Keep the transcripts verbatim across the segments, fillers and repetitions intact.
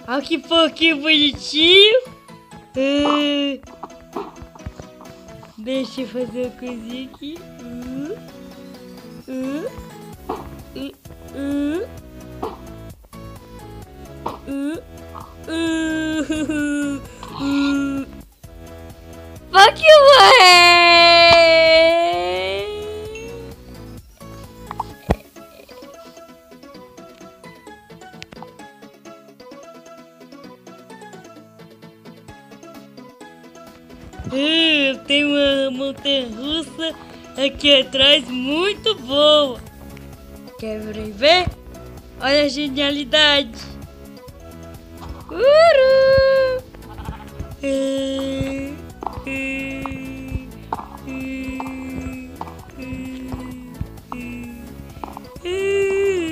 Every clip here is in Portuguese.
Olha que pouquinho bonitinho. Uh, deixa eu fazer uma coisinha aqui. Uh, uh, uh, uh, uh, uh, uh. Pokémon! Eu tenho uma montanha-russa aqui atrás muito boa. Querem ver? Olha a genialidade. Uru! É, é, é, é, é.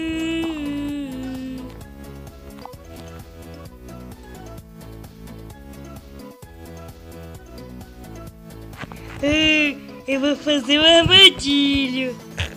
Eu vou fazer um armadilho.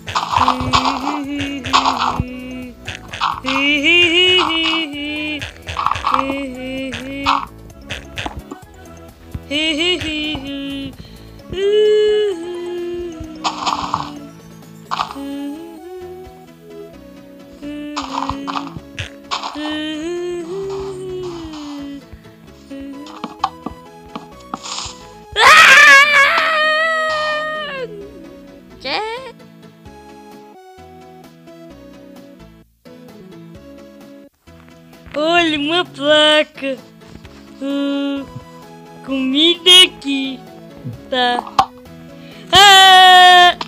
Olha, uma placa. Hum, comida aqui. Tá. Ah!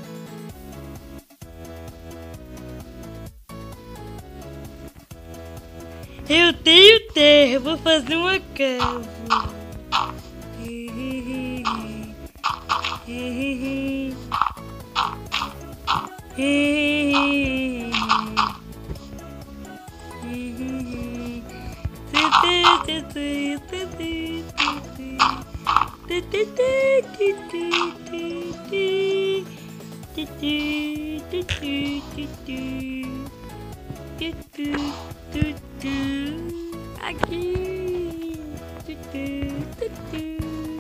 Eu tenho terra, vou fazer uma casa. Aqui.